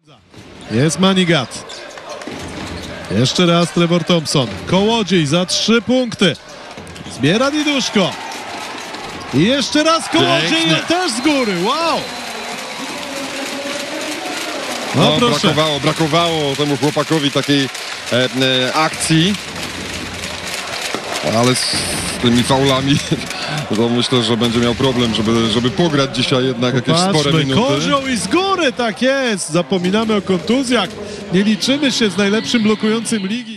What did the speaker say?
Jest Manigat. Jeszcze raz Trevor Thompson. Kołodziej za 3 punkty. Zbiera Diduszko. I jeszcze raz Kołodziej też z góry. Wow! No, proszę. brakowało temu chłopakowi takiej akcji. Ale z tymi faulami to myślę, że będzie miał problem, żeby pograć dzisiaj jednak jakieś spore minuty. Kozioł i z góry, tak jest. Zapominamy o kontuzjach. Nie liczymy się z najlepszym blokującym ligi.